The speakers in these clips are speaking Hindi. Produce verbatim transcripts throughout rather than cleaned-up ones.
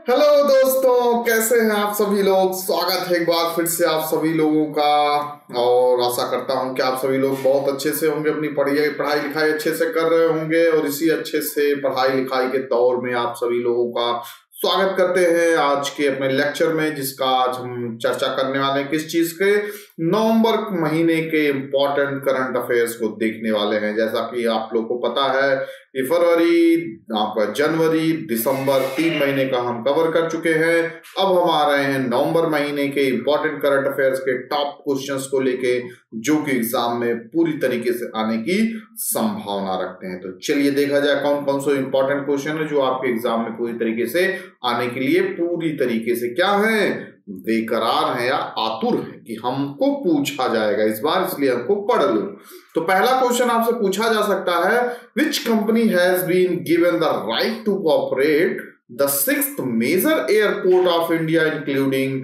हेलो दोस्तों, कैसे हैं आप सभी लोग। स्वागत है एक बार फिर से आप सभी लोगों का। और आशा करता हूं कि आप सभी लोग बहुत अच्छे से होंगे, अपनी पढ़ाई पढ़ाई लिखाई अच्छे से कर रहे होंगे। और इसी अच्छे से पढ़ाई लिखाई के दौर में आप सभी लोगों का स्वागत करते हैं आज के अपने लेक्चर में, जिसका आज हम चर्चा करने वाले हैं किस चीज के, नवंबर महीने के इम्पोर्टेंट करंट अफेयर्स को देखने वाले हैं। जैसा कि आप लोग को पता है कि फरवरी, आपका जनवरी, दिसंबर, तीन महीने का हम कवर कर चुके हैं। अब हम आ रहे हैं नवंबर महीने के इम्पोर्टेंट करंट अफेयर्स के टॉप क्वेश्चंस को लेके, जो कि एग्जाम में पूरी तरीके से आने की संभावना रखते हैं। तो चलिए देखा जाए कौन कौन से इंपॉर्टेंट क्वेश्चन है जो आपके एग्जाम में पूरी तरीके से आने के लिए पूरी तरीके से क्या है, बेकरार है या आतुर है कि हमको पूछा जाएगा इस बार, इसलिए हमको पढ़ लो। तो पहला क्वेश्चन आपसे पूछा जा सकता है, which company has been given the right to operate the sixth major airport of India including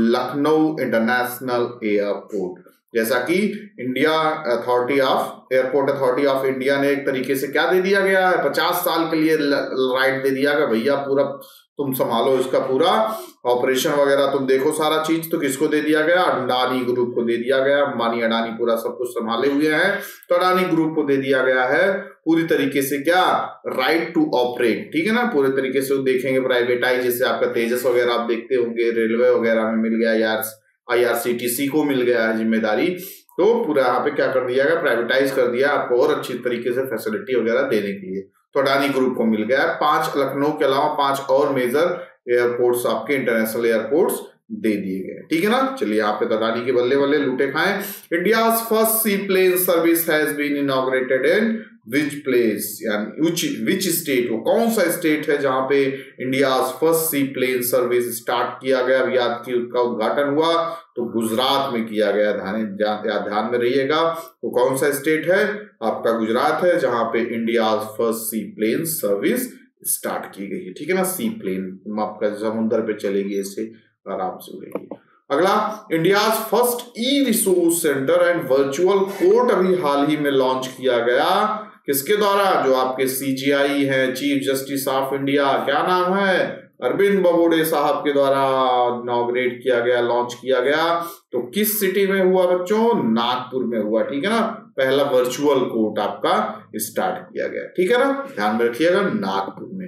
Lucknow international airport. जैसा कि India authority of airport authority of India ने एक तरीके से क्या दे दिया गया है, पचास साल के लिए राइट दे दिया गया, भैया पूरा तुम संभालो इसका पूरा ऑपरेशन वगैरह, तुम देखो सारा चीज। तो किसको दे दिया गया, अडानी ग्रुप को दे दिया गया। अंबानी अडानी पूरा सब कुछ संभाले हुए हैं, तो अडानी ग्रुप को दे दिया गया है पूरी तरीके से क्या, राइट टू ऑपरेट। ठीक है ना, पूरे तरीके से देखेंगे प्राइवेटाइज, जैसे आपका तेजस वगैरह आप देखते होंगे, रेलवे वगैरह में मिल गया यार, आईआरसीटीसी को मिल गया है जिम्मेदारी। तो पूरा यहाँ पे क्या कर दिया गया, प्राइवेटाइज कर दिया आपको और अच्छी तरीके से फैसिलिटी वगैरह देने के लिए। तो अडानी ग्रुप को मिल गया है। पांच लखनऊ के अलावा पांच और मेजर एयरपोर्ट्स आपके इंटरनेशनल एयरपोर्ट्स दे दिए गए। ठीक है ना, चलिए यहाँ पे अडानी के बल्ले बल्ले लूटे खाएं। India's first sea plane service has been inaugurated in which place, यानी विच विच स्टेट, वो कौन सा स्टेट है जहां पे India's first sea plane service start किया गया, याद की उसका उद्घाटन हुआ, तो गुजरात में किया गया। ध्यान ध्यान में रहिएगा, वो कौन सा स्टेट है आपका, गुजरात है, जहां पे India's first sea plane service start की गई है। ठीक है ना, सी प्लेन आपका समुद्र पे चलेगी, ऐसे आराम से उड़ेगी। अगला, India's first e resource centre and virtual court अभी हाल ही में लॉन्च किया गया, किसके द्वारा, जो आपके सीजीआई है, चीफ जस्टिस ऑफ इंडिया, क्या नाम है, अरविंद बबोडे साहब के द्वारा इनॉग्रेट किया गया, लॉन्च किया गया। तो किस सिटी में हुआ बच्चों, नागपुर में हुआ। ठीक है ना, पहला वर्चुअल कोर्ट आपका स्टार्ट किया गया। ठीक है ना, ध्यान में रखिएगा, नागपुर में।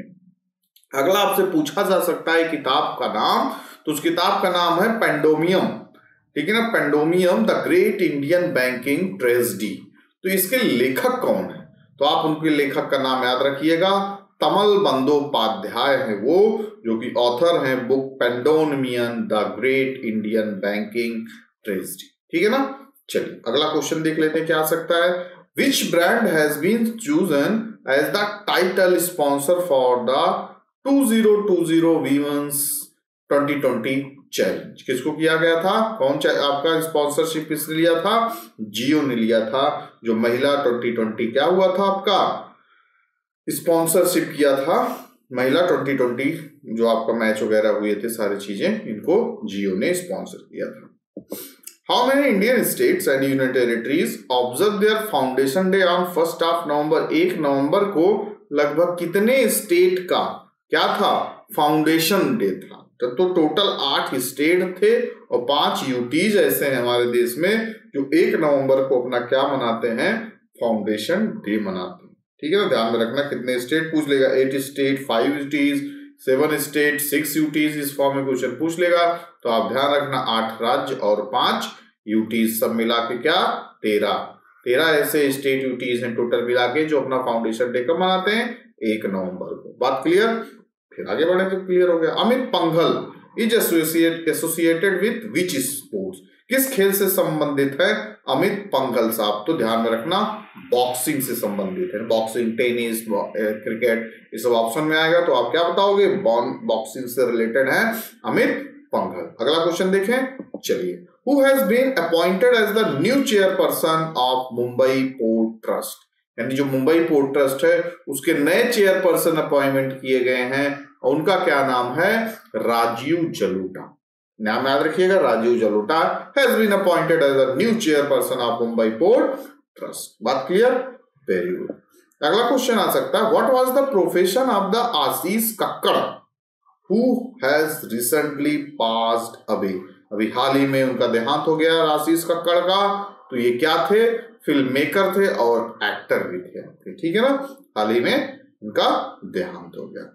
अगला आपसे पूछा जा सकता है किताब का नाम, तो उस किताब का नाम है पेंडोमियम। ठीक है ना, Pandemonium the great Indian banking tragedy. तो इसके लेखक कौन है, तो आप उनके लेखक का नाम याद रखिएगा, तमल बंदोपाध्याय है वो, जो कि ऑथर हैं book Pandemonium the great Indian banking tragedy. ठीक है ना, चलिए अगला क्वेश्चन देख लेते हैं क्या आ सकता है। Which brand has been chosen as the title sponsor for the two zero two zero women's twenty twenty challenge. किसको किया गया था, कौन आपका स्पॉन्सरशिप किसने लिया था, जियो ने लिया था। जो महिला ट्वेंटी ट्वेंटी क्या हुआ था आपका, स्पॉन्सरशिप किया था महिला ट्वेंटी ट्वेंटी, जो आपका मैच वगैरह हुए थे सारी चीजें, इनको जियो ने स्पॉन्सर किया था। How many Indian states and union territories observe their foundation day on first of November. एक नवंबर को लगभग कितने स्टेट का क्या था, फाउंडेशन डे था। तो, तो टोटल आठ स्टेट थे और पांच यूटीज ऐसे हैं हमारे देश में जो एक नवंबर को अपना क्या मनाते हैं, फाउंडेशन डे मनाते हैं। ठीक है ना, ध्यान में रखना, कितने स्टेट पूछ लेगा, eight state, five UTs, seven state, six UTs, इस फॉर्म में क्वेश्चन पूछ लेगा। तो आप ध्यान रखना, आठ राज्य और पांच यूटीज, सब मिला के क्या, तेरह तेरह ऐसे स्टेट यूटीज हैं टोटल मिला के, जो अपना फाउंडेशन डे कब मनाते हैं, एक नवंबर को। बात क्लियर, फिर आगे बढ़े तो क्लियर हो गया। Amit Panghal is associate associated with which sports, किस खेल से संबंधित है अमित पंघल साहब, तो ध्यान में रखना, बॉक्सिंग से संबंधित है। बॉक्सिंग, टेनिस, क्रिकेट, ये सब ऑप्शन में आएगा, तो आप क्या बताओगे, बॉक्सिंग से रिलेटेड है अमित पंघल। अगला क्वेश्चन देखें, चलिए। Who has been appointed as the new chairperson of Mumbai port trust, यानी जो मुंबई पोर्ट ट्रस्ट है उसके नए चेयरपर्सन अपॉइंटमेंट किए गए हैं, और उनका क्या नाम है, राजीव जलोटा। नाम याद रखिएगा, Rajiv Jalota has been appointed as the new chairperson of Mumbai port trust. बात क्लियर, वेरी गुड। अगला क्वेश्चन आ सकता है, what was the profession of the Ashish Kakkar. Who has recently passed away, अभी हाल ही में उनका देहांत हो गया आशीष कक्कड़ का। तो ये क्या थे, फिल्म मेकर थे और एक्टर भी थे, ठीक है ना, हाल ही में उनका देहांत हो गया।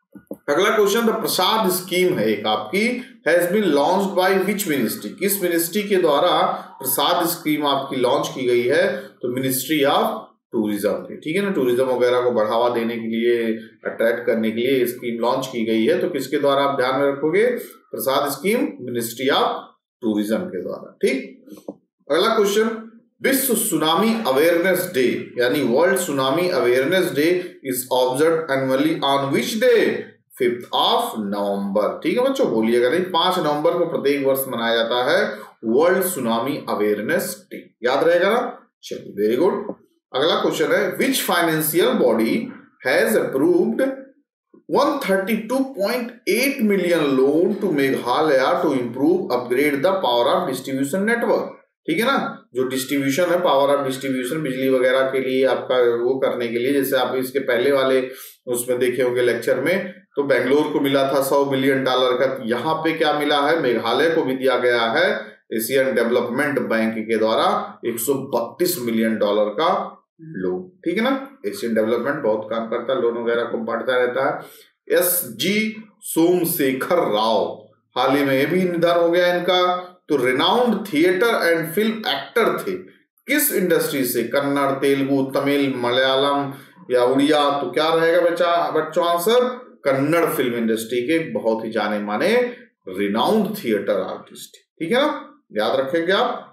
अगला क्वेश्चन, द प्रसाद स्कीम है एक आपकी, has been launched by which ministry, किस मिनिस्ट्री के द्वारा प्रसाद स्कीम आपकी लॉन्च की गई है, तो मिनिस्ट्री ऑफ टूरिज्म थी, ठीक है ना, टूरिज्म वगैरह को बढ़ावा देने के लिए, अट्रैक्ट करने के लिए स्कीम लॉन्च की गई है। तो किसके द्वारा आप ध्यान में रखोगे, Prasad scheme ministry of tourism के द्वारा, ठीक। अगला क्वेश्चन, विश्व सुनामी अवेयरनेस डे यानी world tsunami awareness day is observed annually on which day, fifth of November, ठीक है बच्चों, बोलिएगा नहीं, पांच नवंबर को प्रत्येक वर्ष मनाया जाता है वर्ल्ड सुनामी अवेयरनेस डे, याद रहेगा ना, चलिए वेरी गुड। अगला क्वेश्चन है, which financial body has approved one hundred thirty-two point eight million loan to Meghalaya to improve upgrade the power of distribution network, ठीक है ना, जो डिस्ट्रीब्यूशन है, पावर ऑफ डिस्ट्रीब्यूशन बिजली वगैरह के लिए आपका वो करने के लिए, जैसे आप इसके पहले वाले उसमें देखे होंगे लेक्चर में, तो बेंगलोर को मिला था सौ बिलियन डॉलर का, यहाँ पे क्या मिला है, मेघालय को भी दिया गया है एशियन डेवलपमेंट बैंक के द्वारा एक सौ बत्तीस मिलियन डॉलर का लोन, ठीक है ना, एशियन डेवलपमेंट बहुत काम करता है, लोन वगैरह को बांटता रहता है। एस जी सोमशेखर राव, हाल ही में ये भी निधन हो गया इनका। तो renowned theatre and film actor थे, किस इंडस्ट्री से, कन्नड़, तेलुगु, तमिल, मलयालम या उड़िया, तो क्या रहेगा बच्चा बच्चों आंसर, कन्नड़ फिल्म इंडस्ट्री के बहुत ही जाने माने रिनाउंड थिएटर आर्टिस्ट, ठीक है ना, याद रखेंगे आप।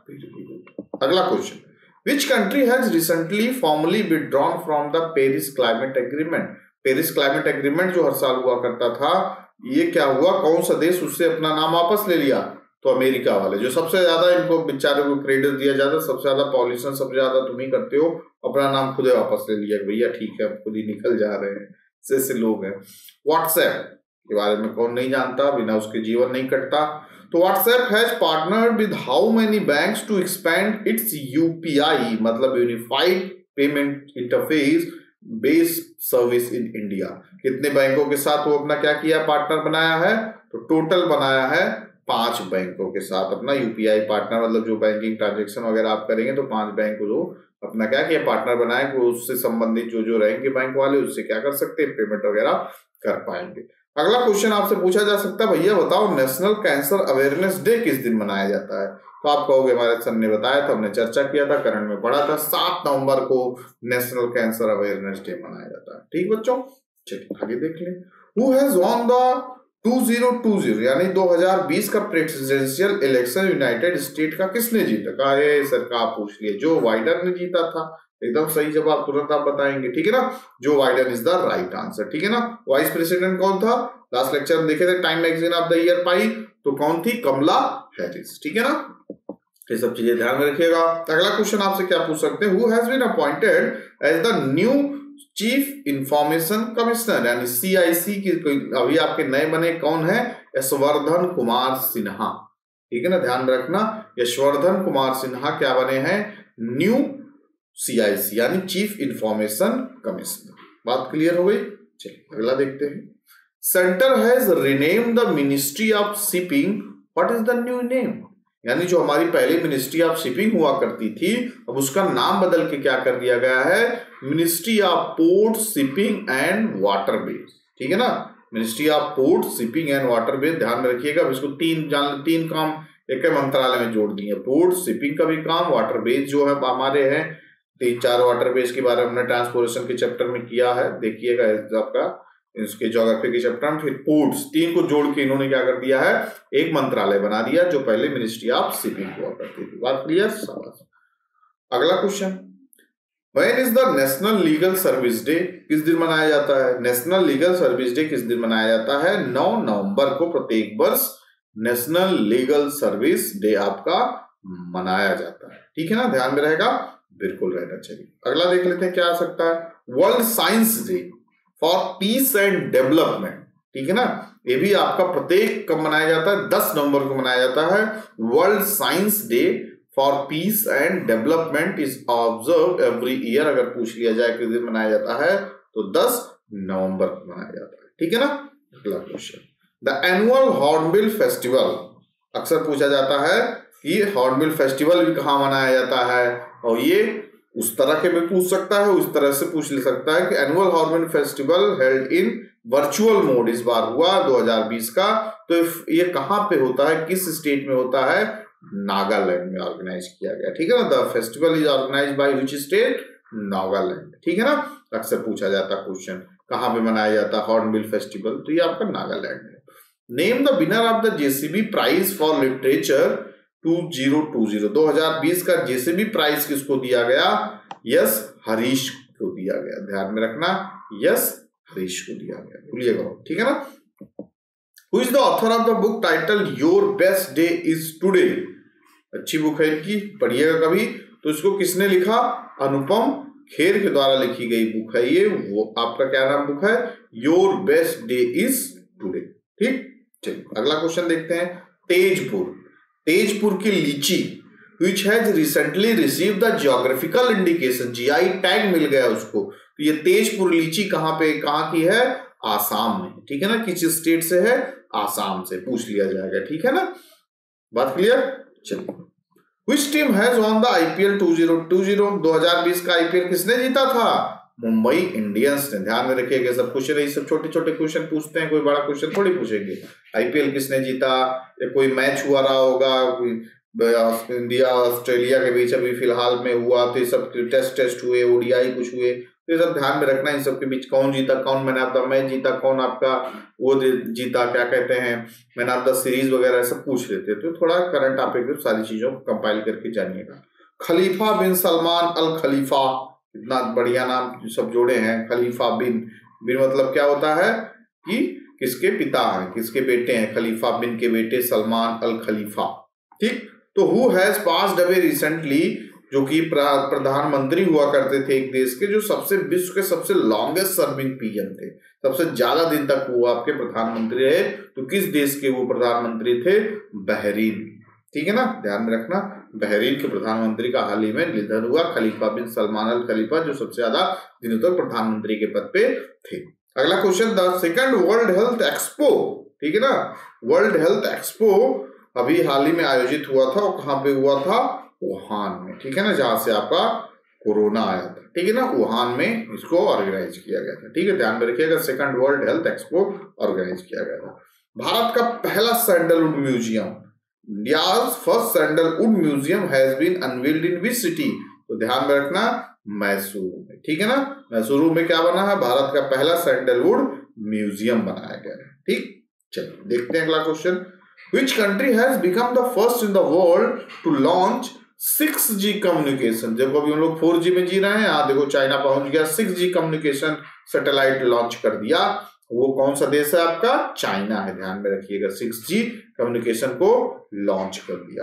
अगला question, Which country has recently formally withdrawn from the Paris Climate Agreement? Paris climate agreement जो हर साल हुआ करता था, ये क्या हुआ, कौन सा देश उससे अपना नाम वापस ले लिया, तो अमेरिका वाले, जो सबसे ज्यादा इनको बेचारे को क्रेडिट दिया जाता है, सबसे ज्यादा पॉल्यूशन सबसे ज्यादा तुम ही करते हो, अपना नाम खुद वापस ले लिया, भैया ठीक है खुद ही निकल जा रहे हैं, ऐसे लोग हैं। व्हाट्सएप के बारे में कौन नहीं जानता, बिना उसके जीवन नहीं कटता। तो WhatsApp has partnered with how many banks to expand its UPI, मतलब unified payment interface based service in India, कितने बैंकों के साथ वो अपना क्या किया, पार्टनर बनाया है, तो टोटल बनाया है पांच बैंकों के साथ अपना यूपीआई पार्टनर, मतलब जो बैंकिंग ट्रांजेक्शन वगैरह आप करेंगे तो पांच बैंक को जो अपना क्या किया पार्टनर बनाए, वो उससे संबंधित जो जो रहेंगे बैंक वाले उससे क्या कर सकते हैं, पेमेंट वगैरह कर पाएंगे। अगला क्वेश्चन आपसे पूछा जा सकता है, भैया बताओ नेशनल कैंसर अवेयरनेस डे किस दिन मनाया जाता है, तो आप कहोगे हमारे सर ने बताया था, हमने चर्चा किया था, करंट में पढ़ा था, सात नवंबर को नेशनल कैंसर अवेयरनेस डे मनाया जाता है, ठीक बच्चों। चलिए आगे देख लें, हु हैज वॉन द दो हज़ार बीस यानी दो हज़ार बीस का प्रेसिडेंशियल इलेक्शन यूनाइटेड स्टेट का किसने जीता, कहा है सर का आप पूछ लिए, जो बाइडेन ने जीता था, एकदम सही जवाब तुरंत आप बताएंगे, ठीक है ना, Joe Biden is the right answer, ठीक है ना। वाइस प्रेसिडेंट कौन था, लास्ट लेक्चर में देखे थे, Time magazine of the year पाई, तो कौन थी, कमला हैरिस, ठीक है ना, ये सब चीजें ध्यान में रखिएगा। अगला क्वेश्चन आपसे क्या पूछ सकते हैं, who has been appointed as the new chief information commissioner, यानी सीआईसी की अभी आपके नए बने कौन है, यशवर्धन कुमार सिन्हा, ठीक है ना, ध्यान रखना, यशवर्धन कुमार सिन्हा क्या बने हैं, न्यू सीआईसी यानी चीफ इंफॉर्मेशन कमिश्नर, बात क्लियर हो गई। चलिए अगला देखते हैं, centre has renamed the ministry of shipping, what is the new name, यानी जो हमारी पहली मिनिस्ट्री ऑफ शिपिंग हुआ करती थी, अब उसका नाम बदल के क्या कर दिया गया है, ministry of port shipping and waterways, ठीक है ना, ministry of port shipping and waterways, ध्यान में रखिएगा, इसको तीन जान तीन काम एक मंत्रालय में जोड़ दिए, पोर्ट शिपिंग का भी काम, वाटरवेज जो है हमारे हैं तीन चार वाटरवेज के बारे में हमने ट्रांसपोर्टेशन के चैप्टर में किया है, देखिएगा आपका इसके ज्योग्राफी के चैप्टर में, फिर पोर्ट्स, तीन को जोड़ के इन्होंने क्या कर दिया है, एक मंत्रालय बना दिया, जो पहले मिनिस्ट्री ऑफ शिपिंग हुआ करती थी, बात क्लियर। अगला question, when is the national legal service day, किस दिन मनाया जाता है, नेशनल लीगल सर्विस डे किस दिन मनाया जाता है, नौ नवंबर को प्रत्येक वर्ष नेशनल लीगल सर्विस डे आपका मनाया जाता है, ठीक है ना, ध्यान में रहेगा, बिल्कुल रहना चाहिए। अगला देख लेते हैं क्या आ सकता है, world science day for peace and development, ठीक है ना, ये भी आपका प्रत्येक कब मनाया जाता है, दस नवंबर को मनाया जाता है, world science day for peace and development is observe every year, अगर पूछ लिया जाए किस दिन मनाया जाता है तो दस नवंबर को मनाया जाता है, ठीक है ना। अगला question, the annual hornbill festival, अक्सर पूछा जाता है कि हॉर्नबिल फेस्टिवल भी कहाँ मनाया जाता है, और ये उस तरह के भी पूछ सकता है, उस तरह से पूछ ले सकता है कि annual hornbill festival held in virtual mode इस बार हुआ दो हज़ार बीस का, तो ये कहाँ पे होता है, किस स्टेट में होता है, नागालैंड में ऑर्गेनाइज किया गया, ठीक है ना। The festival is organised by which state, Nagaland, ठीक है ना। अक्सर पूछा जाता क्वेश्चन कहाँ पे मनाया जाता है हॉर्नबिल फेस्टिवल, तो ये आपका नागालैंड है। Name the winner of the JCB prize for literature दो हज़ार बीस का जेसीबी प्राइज किसको दिया गया, यस हरीश को दिया गया, ध्यान में रखना, यस हरीश को दिया गया, भूलिएगा, ठीक है ना। Who is the author of the book title your best day is today, अच्छी बुक है इनकी, पढ़िएगा कभी। तो इसको किसने लिखा, अनुपम खेर के द्वारा लिखी गई बुक है ये, वो आपका क्या नाम बुक है, your best day is today, ठीक। चलिए अगला क्वेश्चन देखते हैं। तेजपुर, तेजपुर की लीची which has recently received the geographical indication, GI tag मिल गया उसको, तो ये तेजपुर लीची कहाँ पे, कहाँ की है, आसाम में, ठीक है ना। किस स्टेट से है, आसाम से, पूछ लिया जाएगा, ठीक है ना, बात क्लियर। चलिए, which team has won the IPL दो हज़ार बीस का आईपीएल किसने जीता था, मुंबई इंडियंस ने, ध्यान में रखिएगा, सब क्वेश्चन ये सब छोटे छोटे क्वेश्चन पूछते हैं, कोई बड़ा क्वेश्चन थोड़ी पूछेंगे। आईपीएल किसने जीता, या कोई मैच हुआ रहा होगा, इंडिया ऑस्ट्रेलिया के बीच अभी फिलहाल में हुआ, तो ये सब टेस्ट टेस्ट हुए, ओडीआई कुछ हुए, तो ये सब ध्यान में रखना, इन सब के बीच कौन जीता, कौन मैन ऑफ द मैच जीता, कौन आपका वो जीता, क्या कहते हैं मैन ऑफ द सीरीज वगैरह सब पूछ लेते हैं, तो थोड़ा करंट टॉपिक में सारी चीजों को कंपाइल करके जानिएगा। खलीफा बिन सलमान अल खलीफा, इतना बढ़िया नाम सब जोड़े हैं, खलीफा बिन, बिन मतलब क्या होता है कि किसके पिता हैं, किसके बेटे हैं, खलीफा बिन के बेटे सलमान अल खलीफा, ठीक। तो who has passed away recently, जो कि प्रधानमंत्री हुआ करते थे एक देश के, जो सबसे विश्व के सबसे लॉन्गेस्ट सर्विंग पीएम थे, सबसे ज्यादा दिन तक वो आपके प्रधानमंत्री रहे, तो किस देश के वो प्रधानमंत्री थे, बहरीन, ठीक है ना, ध्यान में रखना, बहरीन के प्रधानमंत्री का हाल ही में निधन हुआ, खलीफा बिन सलमान अल खलीफा, जो सबसे ज्यादा दिनों तक प्रधानमंत्री के पद पे थे। अगला question, the second world health expo, ठीक है ना, वर्ल्ड हेल्थ एक्सपो अभी हाल ही में आयोजित हुआ था, और कहाँ पे हुआ था, वुहान में, ठीक है ना, जहां से आपका कोरोना आया था, ठीक है ना, वुहान में इसको ऑर्गेनाइज किया गया था, ठीक है, ध्यान में रखिएगा, second world health expo organise किया गया था। भारत का पहला sandalwood museum, India's first sandalwood museum has been unveiled in which city, तो ध्यान में रखना, मैसूरू में, ठीक है ना, मैसूरू में क्या बना है, भारत का पहला सैंडलवुड म्यूजियम बनाया गया है, ठीक। चलिए देखते हैं अगला question. Which country has become the first in the world to launch six G communication, देखो अभी हम लोग फोर जी में जी रहे हैं, यहाँ देखो चाइना पहुंच गया, six G communication satellite launch कर दिया, वो कौन सा देश है आपका, चाइना है, ध्यान में रखिएगा, सिक्स जी कम्युनिकेशन को लॉन्च कर दिया,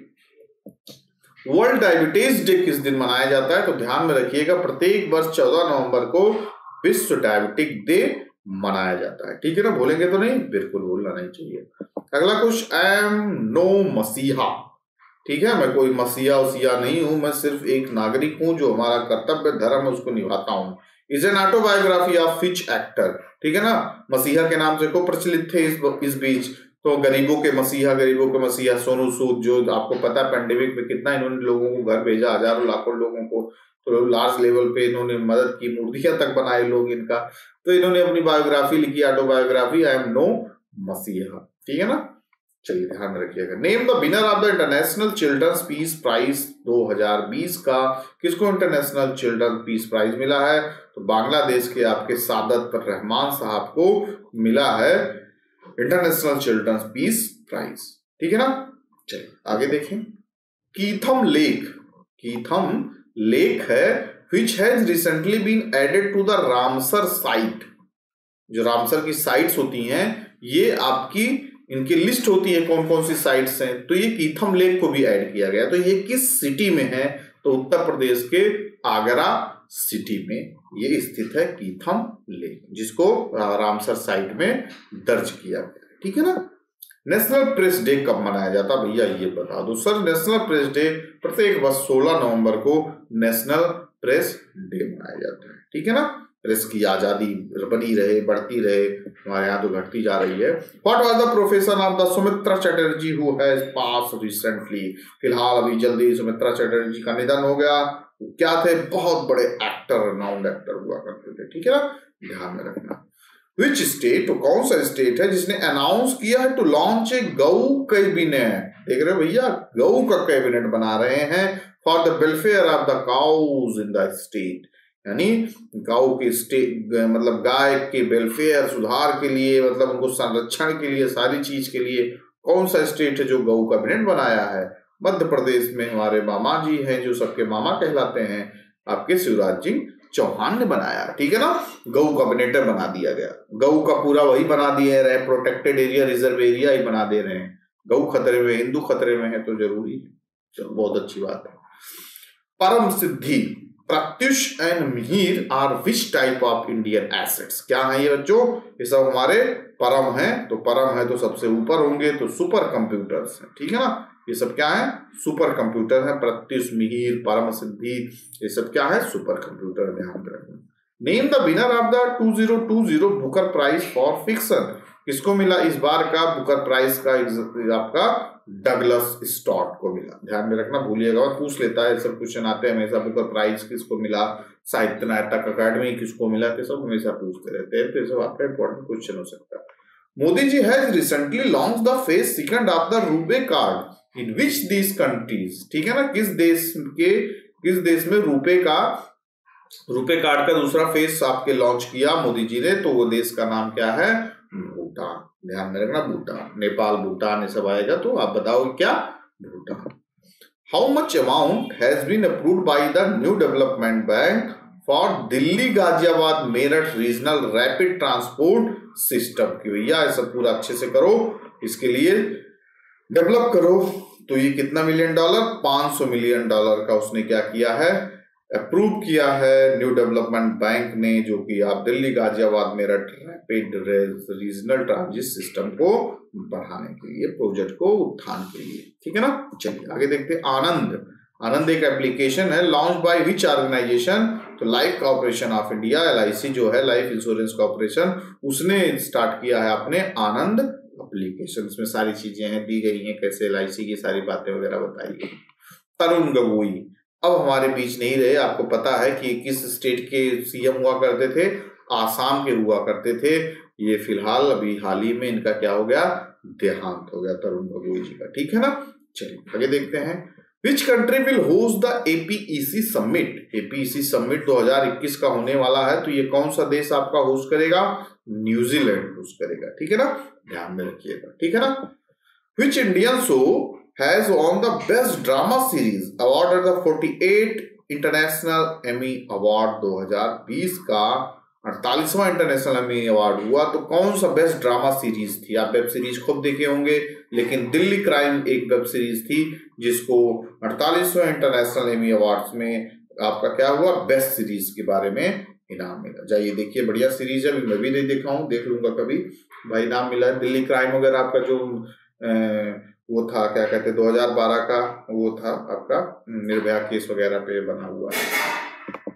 ठीक। वर्ल्ड डायबिटीज डे किस दिन मनाया जाता है, तो ध्यान में रखिएगा, प्रत्येक वर्ष चौदह नवंबर को विश्व डायबिटिक डे मनाया जाता है, ठीक है ना, भूलेंगे तो नहीं, बिल्कुल भूलना नहीं चाहिए। अगला क्वेश्चन, आई एम नो मसीहा, ठीक है, मैं कोई मसीहा उसिया नहीं हूं, मैं सिर्फ एक नागरिक हूं, जो हमारा कर्तव्य धर्म है उसको निभाता हूं। Is an autobiography of which actor, ठीक है ना, मसीहा के नाम से को प्रचलित थे इस, इस बीच, तो गरीबों के मसीहा, गरीबों के मसीहा सोनू सूद, जो आपको पता है पेंडेमिक में कितना इन्होंने लोगों को घर भेजा, हजारों लाखों लोगों को, तो लार्ज लेवल पे इन्होंने मदद की, मूर्तियां तक बनाए लोग इनका, तो इन्होंने अपनी बायोग्राफी लिखी, ऑटोबायोग्राफी, आई एम नो मसीहा, ठीक है ना। चलिए ध्यान में रखिएगा। Name the winner of the international children's peace prize दो हज़ार बीस का, किसको इंटरनेशनल चिल्ड्रन पीस प्राइज मिला है, तो बांग्लादेश के आपके सादत रहमान साहब को मिला है इंटरनेशनल चिल्ड्रंस पीस प्राइज, ठीक है ना। चलिए आगे देखें। कीथम लेक, कीथम लेक है which has recently been added to the Ramsar site, जो रामसर की साइट्स होती हैं, ये आपकी इनकी लिस्ट होती है कौन कौन सी साइट्स हैं, तो ये कीथम लेक को भी ऐड किया गया, तो ये किस सिटी में है, तो उत्तर प्रदेश के आगरा सिटी में ये स्थित है कीथम लेक, जिसको रामसर साइट में दर्ज किया गया, ठीक है ना। नेशनल प्रेस डे कब मनाया जाता है भैया, ये बता दो सर। नेशनल प्रेस डे प्रत्येक वर्ष सोलह नवंबर को नेशनल प्रेस डे मनाया जाता है, ठीक है ना। प्रेस की आजादी बनी रहे, बढ़ती रहे, हमारे यहाँ तो घटती जा रही है। What was the profession of the Sumitra Chatterjee who has pass recently? फिलहाल अभी जल्दी सुमित्रा चटर्जी का निधन हो गया। क्या थे? बहुत बड़े एक्टर, नाउंड एक्टर हुआ करते थे, ठीक है ना, ध्यान में रखना। विच स्टेट, तो कौन सा स्टेट है जिसने अनाउंस किया है टू लॉन्च ए गऊ कैबिनेट? देख रहे हो भैया, गऊ का कैबिनेट बना रहे हैं for the welfare of the cows in the state, यानी गांव के स्टेट मतलब गाय के वेलफेयर, सुधार के लिए, मतलब उनको संरक्षण के लिए, सारी चीज के लिए कौन सा स्टेट है जो गौ कैबिनेट बनाया है? मध्य प्रदेश में हमारे मामा जी हैं जो सबके मामा कहलाते हैं, आपके शिवराज सिंह चौहान ने बनाया, ठीक है ना। गौ कैबिनेट बना दिया गया, गौ का पूरा वही बना दिया है, प्रोटेक्टेड एरिया, रिजर्व एरिया ही बना दे रहे हैं। गौ खतरे में, हिंदू खतरे में है तो जरूरी है, चलो बहुत अच्छी बात है। Param Siddhi, Pratyush and Mihir are which type of Indian assets? क्या है ये बच्चों? ये सब हमारे परम है, तो परम है तो सबसे ऊपर होंगे, तो सुपर कंप्यूटर्स हैं, ठीक है ना। ये सब क्या है? सुपर कंप्यूटर है। प्रत्युष, मिहिर, परम सिद्धि, ये सब क्या है? सुपर कंप्यूटर, ध्यान रखना। Name the winner of the two thousand twenty Booker prize for fiction? किसको मिला इस बार का बुकर प्राइज का? आपका डगलस स्टॉट को मिला, ध्यान में रखना, भूलिएगा, पूछ लेता है, सब क्वेश्चन आते हैं हमेशा, बुकर प्राइज किसको मिला, साहित्य नाटक अकादमी किसको मिला, तो सब हमेशा पूछते रहते हैं, तो सब आपका इंपॉर्टेंट क्वेश्चन हो सकता है। Modi ji has recently launch the phase second of the RuPay card in which this countries? ठीक है ना, किस देश के, किस देश में रुपे का, रुपे कार्ड का दूसरा फेज आपके लॉन्च किया मोदी जी ने, तो वो देश का नाम क्या है? भूटान, ध्यान में रखना, भूटान। नेपाल, भूटान ये सब आएगा, तो आप बताओ क्या? Bhutan. How much amount has been approved by the new development bank for Delhi Ghaziabad Meerut regional rapid transport system की? भैया ऐसा पूरा अच्छे से करो, इसके लिए डेवलप करो, तो ये कितना मिलियन डॉलर? पांच सौ मिलियन डॉलर का उसने क्या किया है? अप्रूव किया है न्यू डेवलपमेंट बैंक ने, जो कि आप Delhi Ghaziabad Meerut rapid regional transit system को बढ़ाने के लिए, प्रोजेक्ट को उत्थान के लिए, ठीक है ना। चलिए आगे देखते हैं। आनंद, आनंद एक एप्लीकेशन है, लॉन्च बाय विच ऑर्गेनाइजेशन? तो life corporation of India, L I C जो है, लाइफ इंश्योरेंस कॉर्पोरेशन, उसने स्टार्ट किया है अपने आनंद एप्लीकेशन। इसमें सारी चीजें हैं, दी गई हैं, कैसे एल आई सी की सारी बातें वगैरह बताई गई। तरुण गोगोई अब हमारे बीच नहीं रहे, आपको पता है कि किस स्टेट के सीएम हुआ करते थे? आसाम के हुआ करते थे। ये फिलहाल अभी हाल ही में इनका क्या हो गया? देहांत हो गया, तरुण गोगोई जी का, ठीक है ना। चलिए आगे देखते हैं। Which country will host the A P E C summit? A P E C summit दो हज़ार इक्कीस का होने वाला है, तो ये कौन सा देश आपका होस्ट करेगा? न्यूजीलैंड होस्ट करेगा, ठीक है ना, ध्यान में रखिएगा, ठीक है ना। Which Indian show has won the best drama series award at the अड़तालीसवां इंटरनेशनल एमी अवार्ड दो हज़ार बीस का अड़तालीसवां इंटरनेशनल एमी अवार्ड हुआ, तो कौन सा बेस्ट ड्रामा सीरीज थी? आप वेब सीरीज खुद देखे होंगे, लेकिन दिल्ली क्राइम एक वेब सीरीज थी जिसको अड़तालीसवां इंटरनेशनल एमी अवार्ड्स में आपका क्या हुआ? बेस्ट सीरीज के बारे में इनाम मिला। जाइए देखिए, बढ़िया सीरीज है, मैं भी नहीं देखा हूँ, देख लूंगा कभी भाई, इनाम मिला है। दिल्ली क्राइम वगैरह आपका जो ए, वो था, क्या कहते हैं, दो हज़ार बारह का वो था आपका निर्भया केस वगैरह पे बना हुआ है।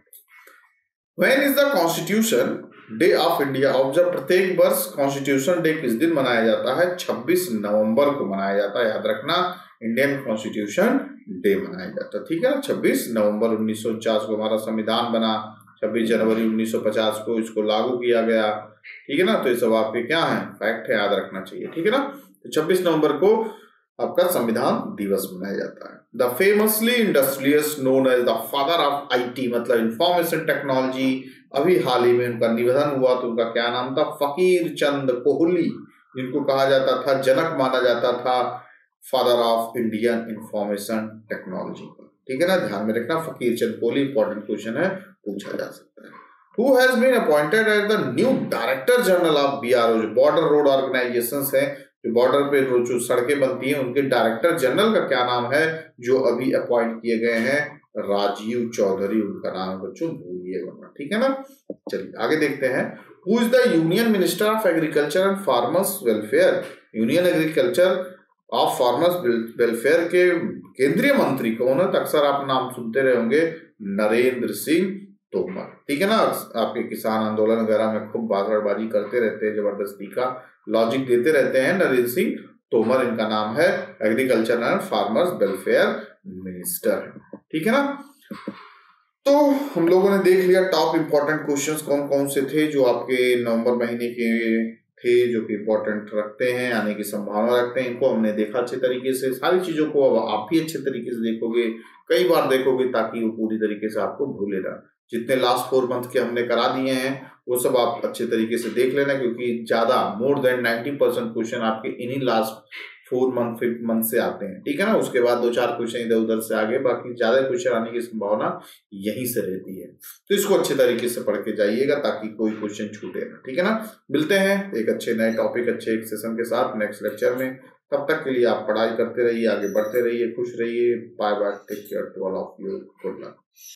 When is the Constitution Day of India observe? प्रत्येक वर्ष कॉन्स्टिट्यूशन डे किस दिन मनाया जाता है? छब्बीस नवंबर को मनाया जाता है, याद रखना, इंडियन कॉन्स्टिट्यूशन डे मनाया जाता है, ठीक है। छब्बीस नवंबर उन्नीस सौ उनचास को हमारा संविधान बना, छब्बीस जनवरी उन्नीस सौ पचास को इसको लागू किया गया, ठीक है ना। तो ये सब आपके क्या है? फैक्ट है, याद रखना चाहिए, ठीक है ना। तो छब्बीस नवंबर को आपका संविधान दिवस मनाया जाता है। The famously industrialist known as the father of IT, मतलब इंफॉर्मेशन टेक्नोलॉजी, अभी हाल ही में उनका निधन हुआ, तो उनका क्या नाम था? फकीर चंद कोहली, जिनको कहा जाता था, जनक माना जाता था father of Indian information technology, ठीक है ना, ध्यान में रखना। फकीर चंद कोहली, इंपॉर्टेंट क्वेश्चन है, पूछा जा सकता है। Who has been appointed as the new Director General of B R O? जो बॉर्डर रोड ऑर्गेनाइजेशंस हैं, जो बॉर्डर पे जो सड़कें बनती हैं, उनके डायरेक्टर जनरल का क्या नाम है जो अभी अपॉइंट किए गए हैं? राजीव चौधरी उनका नाम है बच्चों, भूलिएगा, ठीक है ना। चलिए आगे देखते हैं। Who is the Union Minister of Agriculture and Farmers Welfare? Union agriculture of farmers welfare के केंद्रीय मंत्री कौन है? अक्सर आप नाम सुनते रहे होंगे, नरेंद्र सिंह तोमर, ठीक है ना। आपके किसान आंदोलन वगैरह में खूब भाषणबाजी करते रहते हैं, जबरदस्ती का लॉजिक देते रहते हैं। नरेंद्र सिंह तोमर इनका नाम है, agriculture and farmers welfare minister, ठीक है ना। तो हम लोगों ने देख लिया टॉप इंपॉर्टेंट क्वेश्चंस कौन कौन से थे जो आपके नवंबर महीने के थे, जो कि इंपॉर्टेंट रखते हैं, आने की संभावना रखते हैं। इनको हमने देखा अच्छे तरीके से, सारी चीजों को अब आप भी अच्छे तरीके से देखोगे, कई बार देखोगे, ताकि वो पूरी तरीके से आपको भूले ना। जितने लास्ट फोर मंथ के हमने करा दिए हैं वो सब आप अच्छे तरीके से देख लेना, क्योंकि ज्यादा more than ninety percent question आपके इन्हीं last four month fifth month से आते हैं, ठीक है ना। उसके बाद दो चार क्वेश्चन इधर उधर से आगे, बाकी ज्यादा क्वेश्चन आने की संभावना यहीं से रहती है। तो इसको अच्छे तरीके से पढ़ के जाइएगा ताकि कोई क्वेश्चन छूटे ना, ठीक है ना। मिलते हैं एक अच्छे नए टॉपिक, अच्छे एक सेशन के साथ नेक्स्ट लेक्चर में। तब तक के लिए आप पढ़ाई करते रहिए, आगे बढ़ते रहिए, खुश रहिए। Bye bye, take care to all of you, good luck.